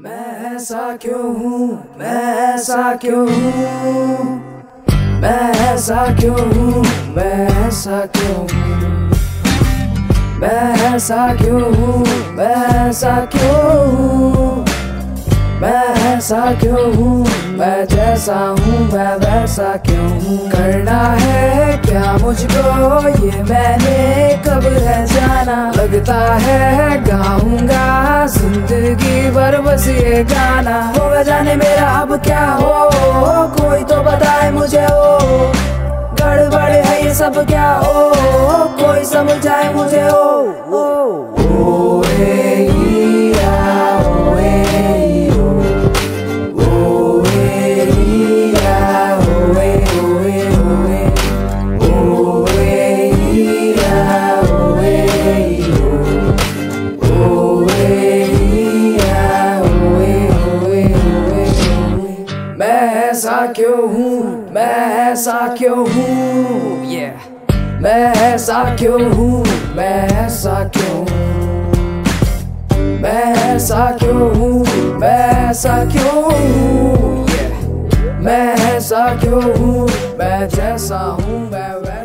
मैं ऐसा क्यों हूँ, मैं ऐसा क्यों हूँ, मैं ऐसा क्यों हूँ, मैं ऐसा क्यों हूँ, मैं ऐसा क्यों हूँ, मैं ऐसा क्यों हूँ, मैं ऐसा क्यों हूँ, मैं जैसा हूँ मैं वैसा क्यों हूँ। करना है क्या मुझको ये मैंने कब है जाना, लगता है गाऊंगा जिंदगी भर बस ये गाना। होगा जाने मेरा अब क्या हो, कोई तो बताए मुझे हो, गड़बड़ है ये सब क्या हो, कोई समझाए मुझे हो। ओ ए ई आ ओ ए ई ओ, ओ ए ई आ ओ ए ओ ए ओ ए, ओ ए ई आ ओ ए ई ओ, ओ ए ई आ ओ ए ओ ए ओ ए। मैं ऐसा क्यों हूँ, मैं ऐसा क्यों हूँ, मैं ऐसा क्यों हूँ, मैं ऐसा क्यों हूँ, मैं ऐसा क्यों हूँ, मैं ऐसा क्यों हूँ, मैं ऐसा क्यों हूँ, मैं जैसा हूँ मैं